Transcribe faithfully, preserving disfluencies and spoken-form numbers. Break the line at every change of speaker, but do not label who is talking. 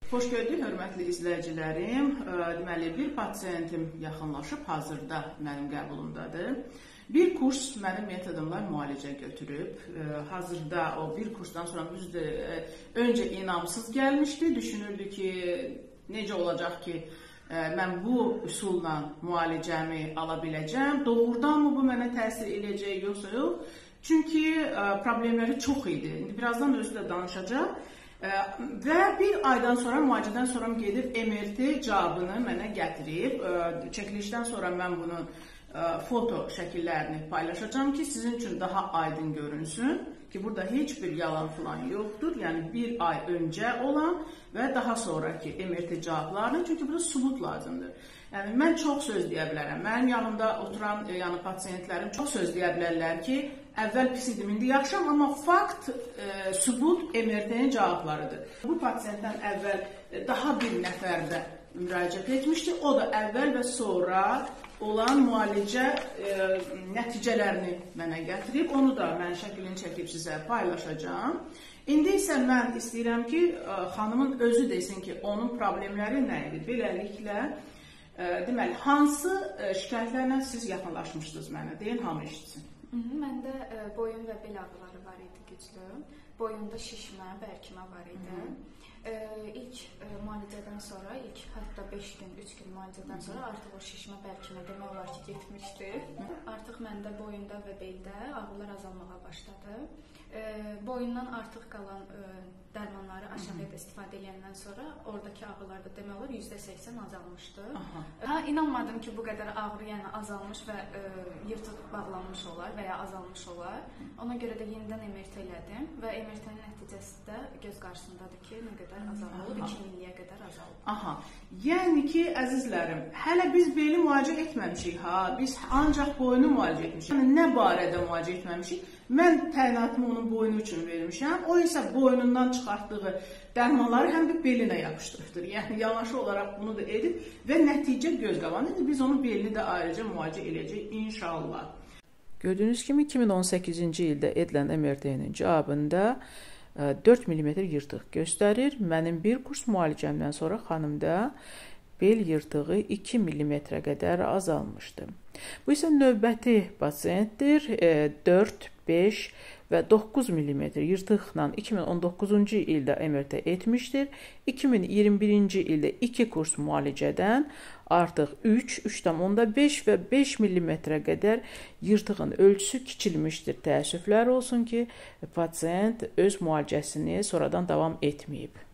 Xoş gördük, hörmətli izləyicilərim. Deməli, bir pasiyentim yaxınlaşıb, hazırda mənim qəbulumdadır. Bir kurs mənim metodumla müalicə götürüb. Hazırda o bir kursdan sonra düzdür, öncə inamsız gəlmişdi. Düşünürdü ki, necə olacaq ki, mən bu üsulla müalicəmi ala biləcəm. Doğrudanmı bu mənə təsir edəcək, yoxsa yox? Çünki problemləri çox idi. İndi birazdan özü də danışacaq. Və bir aydan sonra, müalicədən sonra gedib M R T cavabını mənə gətirib. Çəkilişdən sonra mən bunun foto şəkillərini paylaşacağım ki, sizin üçün daha aydın görünsün. Ki, burada heç bir yalan falan yoxdur. Yəni, bir ay öncə olan və daha sonraki M R T cavablarını, çünki burada sübut lazımdır. Yəni, mən çox söz deyə bilərəm. Mənim yanımda oturan yəni, pasiyentlərim çox söz deyə bilərlər ki, əvvəl pis idim, indi yaxşım, amma fakt, e, sübut M R T-nin cavablarıdır. Bu pasiyentdən əvvəl daha bir nəfər də müraciət etmişdi. O da əvvəl və sonra olan müalicə e, nəticələrini mənə gətirib. Onu da mən şəklini çəkib sizə paylaşacağım. İndi isə mən istəyirəm ki, e, xanımın özü desin ki, onun problemləri nə idi? Beləliklə, e, deməli, hansı e, şikayətlərlə siz yaxınlaşmışdınız mənə? Deyin, hamı eşitsin.
Məndə e, boyun və bel ağrıları var idi güclü. Boyunda şişmə, bərkimə var idi. Hı -hı. E, ilk e, müalicədən sonra, ilk hətta beş gün, üç gün müalicədən sonra artıq o şişmə, bərkimə demək olar ki, getmişdi. Artıq məndə boyunda və beldə ağrılar azalmağa başladı. E, boyundan artıq qalan e, dərmanları aşağıya da istifadə edəndən sonra oradakı ağrılar da demək olar yüzdə səksən azalmışdı. Aha. Ha, inanmadım ki, bu qədər ağrı yəni azalmış və e, yırtıq bağlanmış olar və ya azalmış olar. Ona görə də yenidən M R T elədim və M R T-nin nəticəsi də göz qarşısındadır ki, nə qədər azalıb, iki milliyə qədər azalıb.
Aha. Yəni ki, əzizlərim, hələ biz beli müalicə etməmişik, ha, biz ancaq boynu müalicə etmişik. Yəni, nə barədə müalicə etməmişik? Mən təyinatımı onun boynu üçün vermişəm, o isə boynundan çıxartdığı dərmanları həm də belinə yapışdırıbdır. Yəni, yanaşı olaraq bunu da edib və nəticə göz qabağındadır. Biz onun belini də ayrıca müalicə edəcəyik inşallah.
Gördüyünüz kimi iki min on səkkizinci ildə edilən M R T-nin cavabında dörd millimetr yırtıq göstərir. Mənim bir kurs müalicəmdən sonra xanımda bel yırtığı iki millimetrə qədər azalmışdı. Bu isə növbəti pasiyentdir. dörd, beş və doqquz millimetr yırtıqla iki min on doqquzuncu ildə M R T etmişdir. iki min iyirmi birinci ildə iki kurs müalicədən artıq üç, üç tam onda beş və beş millimetrə qədər yırtığın ölçüsü kiçilmişdir. Təəssüflər olsun ki, pasiyent öz müalicəsini sonradan davam etməyib.